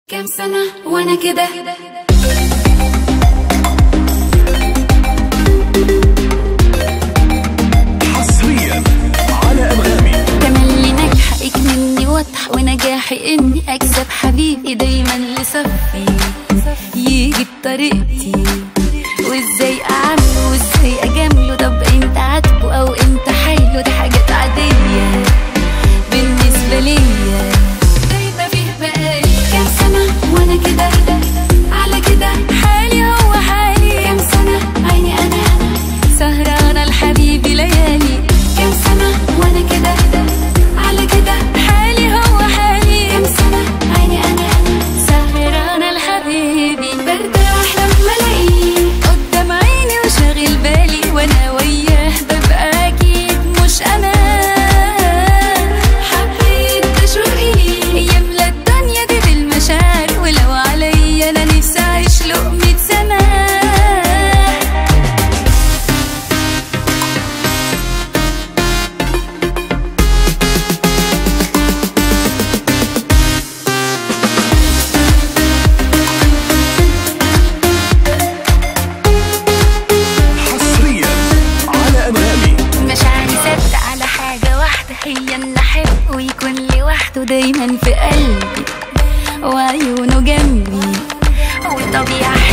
كام سنة وانا كده حصريا على أنغامي. تملي نجحك مني واضح ونجاحي اني اكسب حبيبي دايما لصفي يجي بطريقتي وازاي اعمله وازاي اجامله. طب انت عاتبه او انت حايله دي حاجات عادية بالنسبة ليا. دايما فيه بقالي كام سنة وانا كده على كده حالي هو حالي. كام سنة عيني انا سهرانة لحبيبي ليالي. كام سنة وانا كده على كده حالي هو حالي. كام سنة عيني انا سهرانة لحبيبي برتاح لما الاقيه قدام عيني وشاغل بالي وانا وياه ببقى اكيد مش انا. حبيت تشوقي ليه يملى الدنيا دي بالمشاعر ولو عليا انا نفسي اعيش له 100 سنة. حصريا على أنغامي. مشاعري ثابتة على حاجة واحدة هي إن أحب ويكون لوحده دايما في قلبي وعيونه جنبي وطبيعي